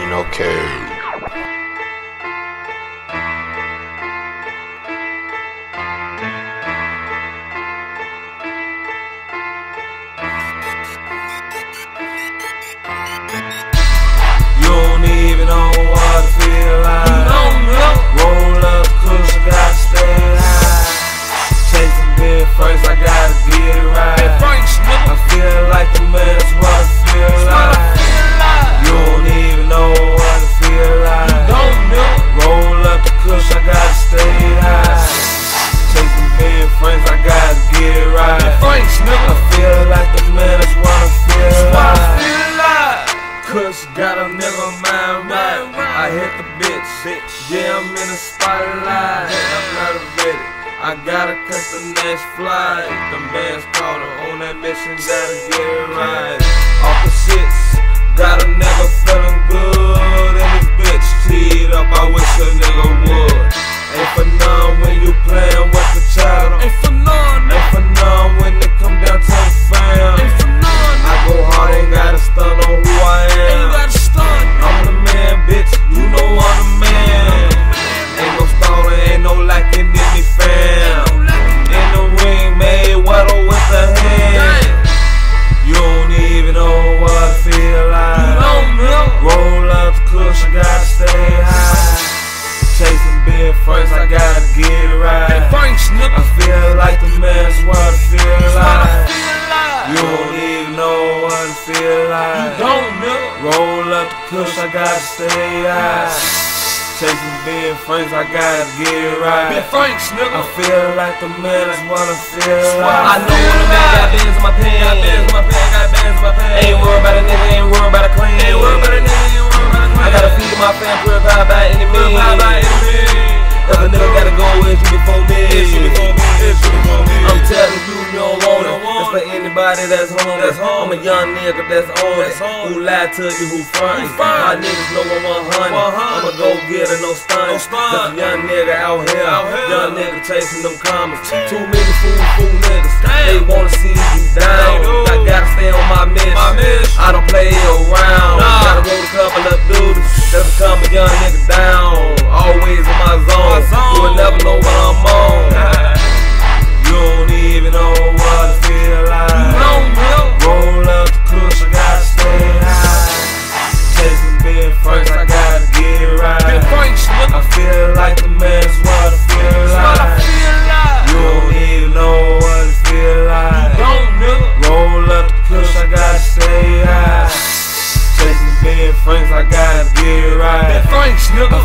no cave. You don't even know what it feel like. Roll up kush, I gotta stay high. Chasing big first, I gotta get it right. I feel like the man, that's what I feel like. You don't even know what it feel like. Roll up the kush, I gotta stay high. Chasing big friends, I gotta get it right. I feel like the man, that's what I feel like. Kush got a nigga mind right. I hit the bitch, yeah, I'm in the spotlight. I'm not a ready, I gotta catch the next flight. The man's caught her on that mission, gotta get it right. Off the shits, got a nigga feeling good. And this bitch teed up, I wish a nigga would. Ain't for none when you playin' with the child. Ain't for none when it come down to the fam. I go hard, ain't gotta stun on who I am. I'm the man, bitch, you know I'm the man. Ain't no stalling, ain't no lacking in me, fam. In the ring, made weather with the hand. You don't even know what it feel like. Roll up the kush, I gotta stay high. Chasing big first, I gotta get it right. I feel like the man's what I feel like. You don't even know what it feel like. Roll up the kush, I gotta stay high. Chasing big friends, I gotta get it right. I feel like the man, that's what I feel like. I know when a man got bands in my pants. Ain't worried about a nigga, ain't worried about a clean. I gotta feed my fam, purified by any means. If a nigga gotta go, it's you before me. I'm telling you, you don't want it. It's for anybody that's hungry. I'm a young nigga that's on it. Who lied to you, who frontin'? My niggas know I'm 100. I'ma go get it, no stunning. Just a young nigga out here. Young nigga chasing them commas. Too many fool niggas. They wanna see you down. I gotta stay on my mission. I don't play around. Gotta roll a couple of dudes. Just to calm a young nigga down. Always in my zone. You will never know what I'm on. You don't even know what it feel like. Roll up the kush, I gotta stay high. Chasing big first, I gotta get it right. I feel like the man's what I feel like. You don't even know what it feel like. Roll up the kush, I gotta stay high. Chasing big friends, I gotta get it right. I